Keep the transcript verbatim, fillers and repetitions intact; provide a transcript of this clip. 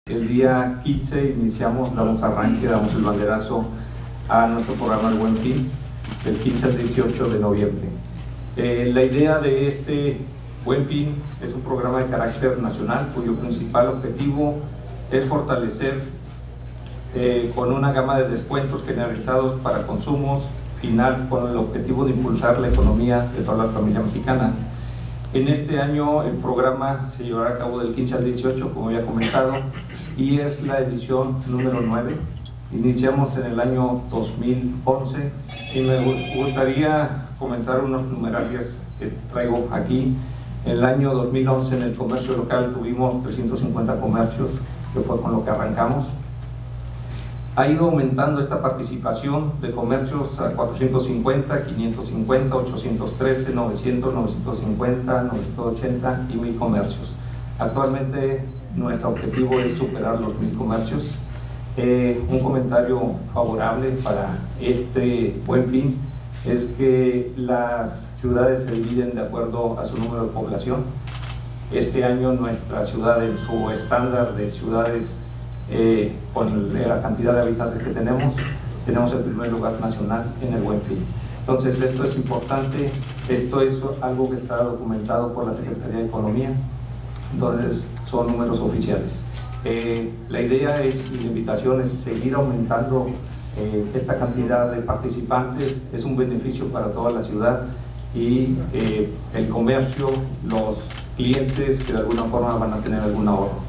El día quince iniciamos, damos arranque, damos el banderazo a nuestro programa El Buen Fin, del quince al dieciocho de noviembre. Eh, la idea de este Buen Fin es un programa de carácter nacional cuyo principal objetivo es fortalecer eh, con una gama de descuentos generalizados para consumos final con el objetivo de impulsar la economía de toda la familia mexicana. En este año el programa se llevará a cabo del quince al dieciocho, como ya he comentado, y es la edición número nueve. Iniciamos en el año dos mil once y me gustaría comentar unos numerarios que traigo aquí. En el año dos mil once en el comercio local tuvimos trescientos cincuenta comercios, que fue con lo que arrancamos. Ha ido aumentando esta participación de comercios a cuatrocientos cincuenta, quinientos cincuenta, ochocientos trece, novecientos, novecientos cincuenta, novecientos ochenta y mil comercios. Actualmente nuestro objetivo es superar los mil comercios. Eh, un comentario favorable para este Buen Fin es que las ciudades se dividen de acuerdo a su número de población. Este año nuestra ciudad, en su estándar de ciudades Eh, con la cantidad de habitantes que tenemos, tenemos el primer lugar nacional en el Buen Fin. Entonces esto es importante, esto es algo que está documentado por la Secretaría de Economía, entonces son números oficiales. Eh, la idea es, y la invitación es seguir aumentando eh, esta cantidad de participantes, es un beneficio para toda la ciudad y eh, el comercio, los clientes que de alguna forma van a tener algún ahorro.